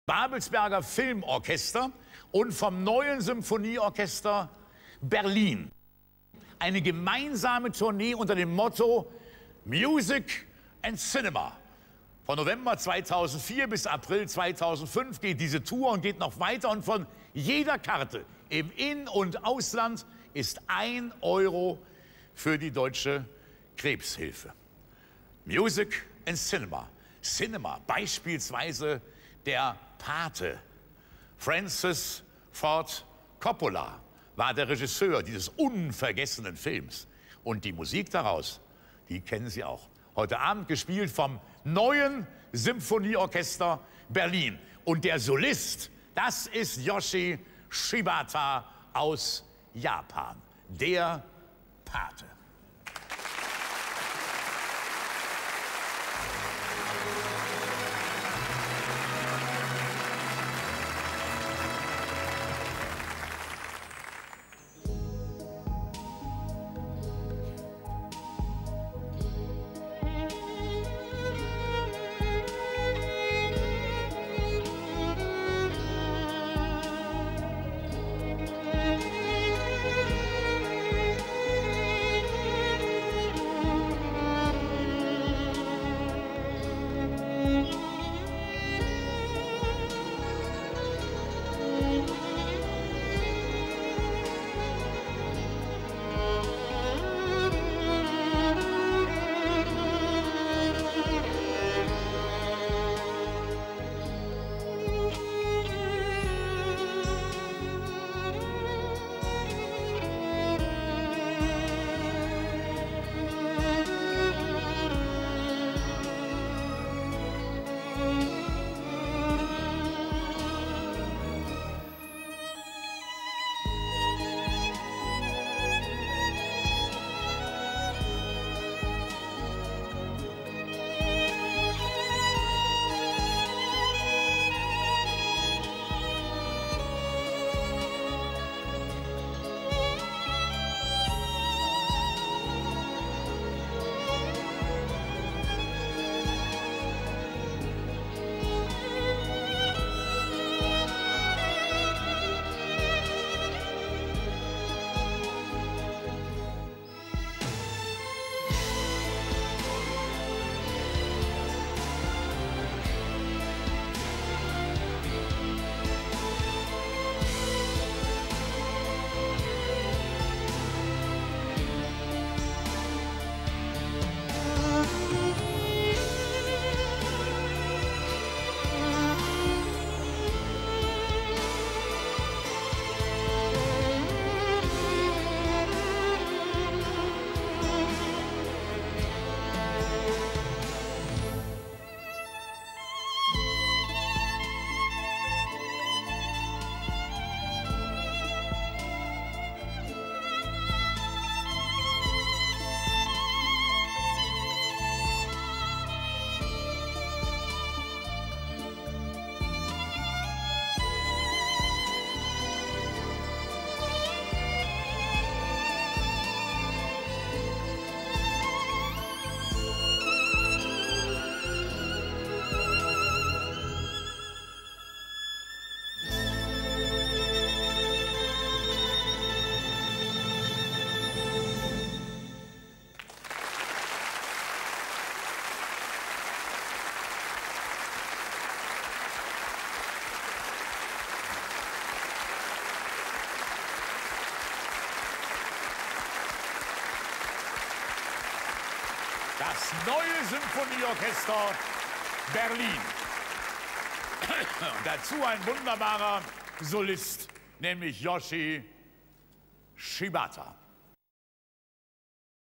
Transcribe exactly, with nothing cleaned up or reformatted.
Babelsberger Filmorchester und vom Neuen Symphonieorchester Berlin. Eine gemeinsame Tournee unter dem Motto Music and Cinema. Von November zweitausendvier bis April zweitausendfünf geht diese Tour und geht noch weiter. Und von jeder Karte im In- und Ausland ist ein Euro für die Deutsche Krebshilfe. Music and Cinema. Cinema, beispielsweise der Pate. Francis Ford Coppola war der Regisseur dieses unvergessenen Films. Und die Musik daraus, die kennen Sie auch. Heute Abend gespielt vom Neuen Symphonieorchester Berlin. Und der Solist, das ist Yoshi Shibata aus Japan. Der Pate. Das Neue Symphonieorchester Berlin. Und dazu ein wunderbarer Solist, nämlich Yoshi Shibata.